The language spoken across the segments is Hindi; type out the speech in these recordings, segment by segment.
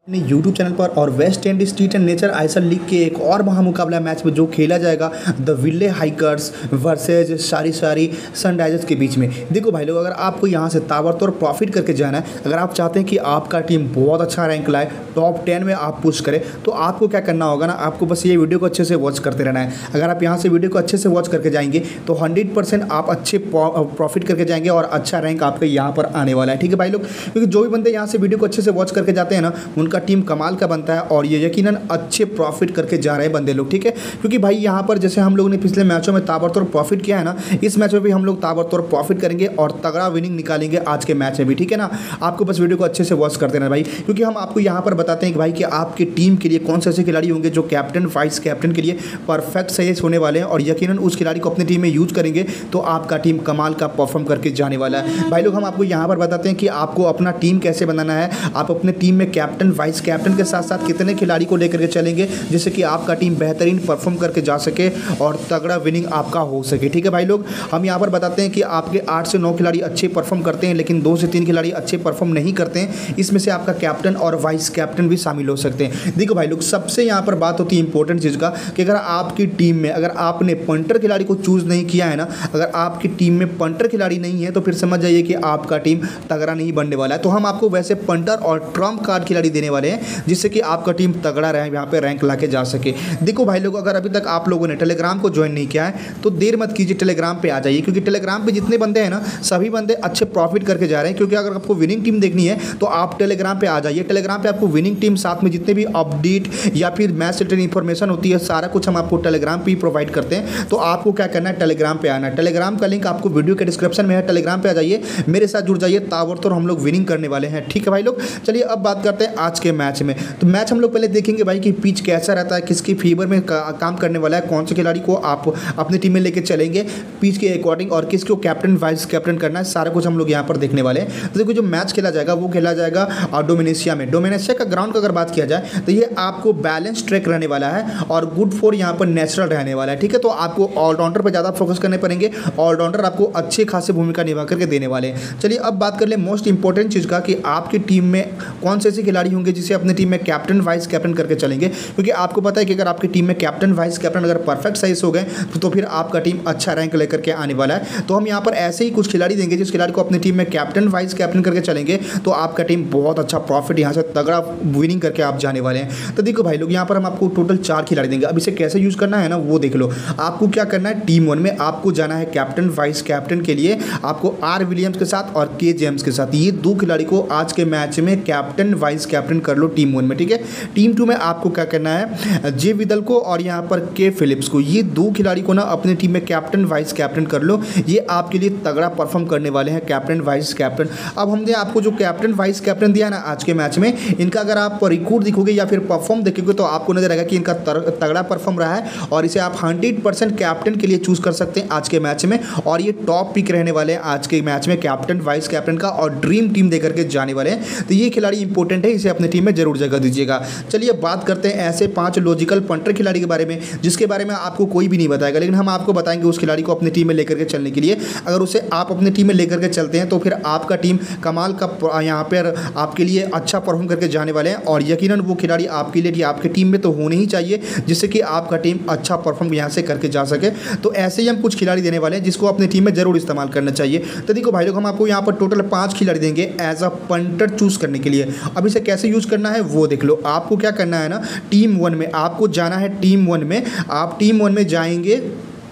अपने यूट्यूब चैनल पर और West Indies street and nature isle league के एक और महामुकाबला मैच में जो खेला जाएगा द विले हाइकर्स वर्सेज सारी सनराइजर्स के बीच में। देखो भाई लोग, अगर आपको यहाँ से ताबड़तोड़ प्रॉफिट करके जाना है, अगर आप चाहते हैं कि आपका टीम बहुत अच्छा रैंक लाए, टॉप 10 में आप पुश करें, तो आपको क्या करना होगा ना, आपको बस ये वीडियो को अच्छे से वॉच करते रहना है। अगर आप यहाँ से वीडियो को अच्छे से वॉच करके जाएंगे तो 100% आप अच्छे प्रॉफिट करके जाएंगे और अच्छा रैंक आपके यहाँ पर आने वाला है। ठीक है भाई लोग, क्योंकि जो भी बंदे यहाँ से वीडियो को अच्छे से वॉच करके जाते हैं ना, उनका टीम कमाल का बनता है और ये यकीनन अच्छे प्रॉफिट करके जा रहे हैं बंदे लोग। ठीक है, क्योंकि भाई यहाँ पर जैसे हम लोगों ने पिछले मैचों में ताबड़तोड़ प्रॉफिट किया है ना, इस मैच में भी हम लोग ताबड़तोड़ प्रॉफिट करेंगे और तगड़ा विनिंग निकालेंगे आज के मैच में भी। ठीक है ना, आपको बस वीडियो को अच्छे से वॉच करते रहना भाई, क्योंकि हम आपको यहाँ पर बताते हैं कि भाई कि आपकी टीम के लिए कौन से ऐसे खिलाड़ी होंगे जो कैप्टन वाइस कैप्टन के लिए परफेक्ट सही होने वाले हैं, और यकीनन उस खिलाड़ी को अपनी टीम में यूज करेंगे तो आपका टीम कमाल का परफॉर्म करके जाने वाला है। भाई लोग, हम आपको यहाँ पर बताते हैं कि आपको अपना टीम कैसे बनाना है। आप अपने टीम में कैप्टन वाइस कैप्टन के साथ साथ कितने खिलाड़ी को लेकर के चलेंगे जिससे कि आपका टीम बेहतरीन परफॉर्म करके जा सके और तगड़ा विनिंग आपका हो सके। ठीक है भाई लोग, हम यहाँ पर बताते हैं कि आपके 8 से 9 खिलाड़ी अच्छे परफॉर्म करते हैं, लेकिन 2 से 3 खिलाड़ी अच्छे परफॉर्म नहीं करते हैं। इसमें से आपका कैप्टन और वाइस कैप्टन भी शामिल हो सकते हैं। देखो भाई लोग, सबसे यहाँ पर बात होती है इंपॉर्टेंट चीज़ का कि अगर आपकी टीम में अगर आपने पंटर खिलाड़ी को चूज नहीं किया है ना, अगर आपकी टीम में पंटर खिलाड़ी नहीं है तो फिर समझ जाइए कि आपका टीम तगड़ा नहीं बनने वाला है। तो हम आपको वैसे पंटर और ट्रम्प कार्ड खिलाड़ी देने वाले हैं जिससे कि आपका टीम तगड़ा रहे, यहाँ पे रैंक ला के जा सके। देखो भाई लोग, अगर अभी तक आप लोगों ने टेलीग्राम को ज्वाइन नहीं किया है तो देर मत कीजिए, टेलीग्राम पे आ जाइए, क्योंकि टेलीग्राम पे जितने बंदे हैं ना, सभी बंदे अच्छे प्रॉफिट करके जा रहे हैं। क्योंकि अगर आपको विनिंग टीम देखनी है तो आप टेलीग्राम पे आ जाइए। टेलीग्राम पे आपको विनिंग टीम साथ में जितने भी अपडेट या फिर मैच से रिलेटेड इन्फॉर्मेशन होती है, सारा कुछ हम आपको टेलीग्राम पे ही प्रोवाइड करते हैं। तो आपको क्या करना है, टेलीग्राम पे आना है। टेलीग्राम का लिंक आपको वीडियो के डिस्क्रिप्शन में है, टेलीग्राम पे आ जाइए, मेरे साथ जुड़ जाइए, ताबड़तोड़ हम लोग विनिंग करने वाले हैं। ठीक है भाई लोग, चलिए अब बात करते हैं आज के मैच में। तो मैच हम लोग पहले देखेंगे भाई कि पिच कैसा रहता है, किसकी फेवर में काम करने वाला है, कौन से खिलाड़ी को आप अपनी टीम में लेके चलेंगे पिच के अकॉर्डिंग, और किसको कैप्टन वाइस कैप्टन करना है, सारा कुछ हम लोग यहाँ पर देखने वाले हैं। तो देखो, जो मैच खेला जाएगा वो खेला जाएगा डोमिनिसिया में। डोमिनिसिया का ग्राउंड का अगर बात किया जाए तो ये आपको बैलेंस ट्रैक रहने वाला है और गुड फॉर यहाँ पर नेचुरल रहने वाला है। ठीक है, तो आपको ऑलराउंडर पर ज़्यादा फोकस करने पड़ेंगे, ऑलराउंडर आपको अच्छी खासी भूमिका निभा करके देने वाले हैं। चलिए अब बात कर ले मोस्ट इंपॉर्टेंट चीज़ का कि आपकी टीम में कौन से ऐसे खिलाड़ी होंगे जिसे अपनी टीम में कैप्टन वाइस कैप्टन करके चलेंगे। क्योंकि आपको पता है कि अगर आपकी टीम में कैप्टन वाइस कैप्टन अगर परफेक्ट सही हो गए तो फिर आपका टीम अच्छा रैंक लेकर के आने वाला है। तो हम यहाँ पर ऐसे ही कुछ खिलाड़ी देंगे जिस खिलाड़ी को अपनी टीम में कैप्टन वाइस कैप्टन करके चलेंगे तो आपका टीम बहुत अच्छा प्रॉफिट यहाँ से तगड़ा विनिंग करके आप जाने वाले हैं। तो देखो भाई लोग, यहाँ पर हम आपको टोटल 4 खिलाड़ी देंगे। अब इसे कैसे यूज करना है ना, वो देख लो। आपको क्या करना है, टीम 1 में आपको जाना है कैप्टन वाइस कैप्टन के लिए, आपको आर विलियम्स के साथ और के जेम्स के साथ, ये 2 खिलाड़ी को आज के मैच में कैप्टन वाइस कैप्टन कर लो टीम 1 में। ठीक है, टीम 2 में आपको क्या करना है, जे विदल को और यहाँ पर के फिलिप्स को, ये 2 खिलाड़ी को ना अपनी टीम में कैप्टन वाइस कैप्टन कर लो। ये आपके लिए तगड़ा परफॉर्म करने वाले हैं कैप्टन वाइस कैप्टन। अब हमने आपको जो कैप्टन वाइस कैप्टन दिया ना आज के मैच में, इनका अगर आप रिकॉर्ड दिखोगे या फिर परफॉर्म देखोगे तो आपको नजर आएगा कि इनका तगड़ा परफॉर्म रहा है और इसे आप 100% कैप्टन के लिए चूज कर सकते हैं आज के मैच में। और ये टॉप पिक रहने वाले हैं आज के मैच में कैप्टन वाइस कैप्टन का, और ड्रीम टीम देकर के जाने वाले हैं। तो ये खिलाड़ी इंपॉर्टेंट है, इसे अपनी टीम में जरूर जगह दीजिएगा। चलिए बात करते हैं ऐसे 5 लॉजिकल पंटर खिलाड़ी के बारे में जिसके बारे में आपको कोई भी नहीं बताएगा, लेकिन हम आपको बताएंगे उस खिलाड़ी को अपनी टीम में लेकर के चलने के लिए। अगर उसे आप अपनी टीम में लेकर के चलते हैं तो फिर आपका टीम कमाल का यहाँ पर आपके लिए अच्छा परफॉर्म करके जाने वाले हैं, और यकीनन वो खिलाड़ी आपके लिए आपकी टीम में तो होने ही चाहिए जिससे कि आपका टीम अच्छा परफॉर्म यहाँ से करके जा सके। तो ऐसे ही हम कुछ खिलाड़ी देने वाले हैं जिसको अपनी टीम में जरूर इस्तेमाल करना चाहिए। तो देखो भाई लोग, हम आपको यहाँ पर टोटल 5 खिलाड़ी देंगे एज अ पंटर चूज करने के लिए। अब इसे कैसे यूज करना है वो देख लो। आपको क्या करना है ना, टीम 1 में आपको जाना है, टीम 1 में आप टीम 1 में जाएंगे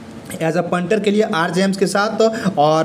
एज अ पंटर के लिए आर जेम्स के साथ और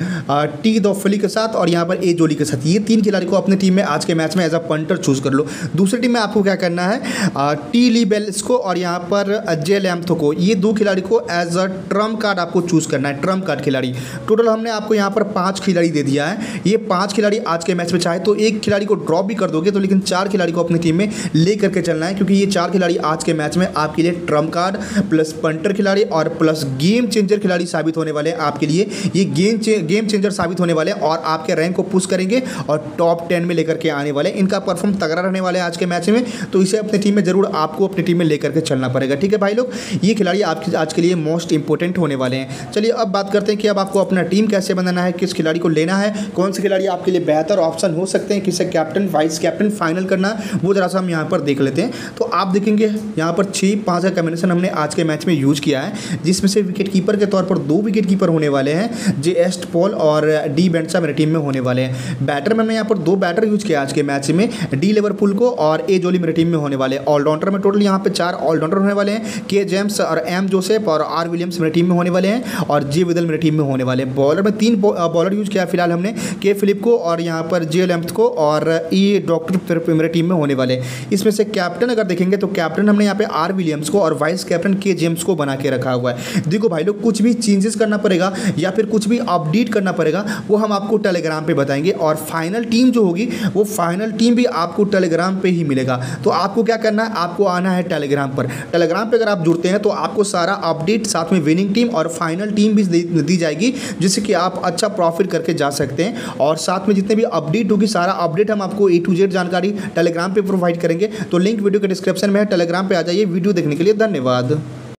टी दोफली के साथ और यहाँ पर ए जोली के साथ, ये 3 खिलाड़ी को अपनी टीम में आज के मैच में एज अ पंटर चूज कर लो। दूसरी टीम में आपको क्या करना है, टी ली बेल्स को और यहाँ पर जे लैम्थो को, ये 2 खिलाड़ी को एज अ ट्रम्प कार्ड आपको चूज करना है, ट्रम्प कार्ड खिलाड़ी। टोटल हमने आपको यहाँ पर 5 खिलाड़ी दे दिया है। ये 5 खिलाड़ी आज के मैच में चाहे तो एक खिलाड़ी को ड्रॉप भी कर दोगे तो, लेकिन 4 खिलाड़ी को अपनी टीम में ले करके चलना है, क्योंकि ये 4 खिलाड़ी आज के मैच में आपके लिए ट्रम्प कार्ड प्लस पंटर खिलाड़ी और प्लस गेम गेम चेंजर खिलाड़ी साबित होने वाले हैं आपके लिए। ये गेम चेंजर साबित होने वाले हैं और आपके रैंक को पुश करेंगे और टॉप 10 में लेकर के आने वाले। इनका परफॉर्म तगड़ा रहने वाला है आज के मैच में, तो इसे अपनी टीम में जरूर आपको अपनी टीम में लेकर के चलना पड़ेगा। ठीक है भाई लोग, ये खिलाड़ी आपके आज के लिए मोस्ट इंपॉर्टेंट होने वाले हैं। चलिए अब बात करते हैं कि अब आपको अपना टीम कैसे बनाना है, किस खिलाड़ी को लेना है, कौन से खिलाड़ी आपके लिए बेहतर ऑप्शन हो सकते हैं, किसे कैप्टन वाइस कैप्टन फाइनल करना है, वो जरा सा हम यहाँ पर देख लेते हैं। तो आप देखेंगे यहाँ पर 6-5 का कॉम्बिनेशन हमने आज के मैच में यूज किया है, जिसमें से विकेट कीपर के तौर पर 2 विकेट कीपर होने वाले हैं, जे एस्ट पॉल और डी बेंटसा मेरी टीम में होने वाले हैं। बैटर में मैं यहाँ पर 2 बैटर यूज किया आज के मैच में, डी लिवरपूल को और ए जोली मेरी टीम में होने वाले हैं। ऑलराउंडर में टोटल यहाँ पे 4 ऑलराउंडर होने वाले हैं, के जेम्स और एम जोसेफ और आर विलियम्स मेरी टीम में होने वाले हैं और जे विदल मेरी टीम में होने वाले हैं। बॉलर में 3 बॉलर यूज किया फिलहाल हमने, के फिलिप को और यहाँ पर जे लेम्थ को और ई डॉक्टर मेरे टीम में होने वाले। इसमें से कैप्टन अगर देखेंगे तो कैप्टन हमने यहाँ पे आर विलियम्स को और वाइस कैप्टन के जेम्स को बना के रखा हुआ है। देखो भाई लोग, कुछ भी चेंजेस करना पड़ेगा या फिर कुछ भी अपडेट करना पड़ेगा वो हम आपको टेलीग्राम पे बताएंगे, और फाइनल टीम जो होगी वो फाइनल टीम भी आपको टेलीग्राम पे ही मिलेगा। तो आपको क्या करना है, आपको आना है टेलीग्राम पर। टेलीग्राम पे अगर आप जुड़ते हैं तो आपको सारा अपडेट साथ में विनिंग टीम और फाइनल टीम भी दी जाएगी, जिससे कि आप अच्छा प्रॉफिट करके जा सकते हैं। और साथ में जितने भी अपडेट होगी सारा अपडेट हम आपको A to Z जानकारी टेलीग्राम पे प्रोवाइड करेंगे। तो लिंक वीडियो के डिस्क्रिप्शन में है, टेलीग्राम पे आ जाइए। वीडियो देखने के लिए धन्यवाद।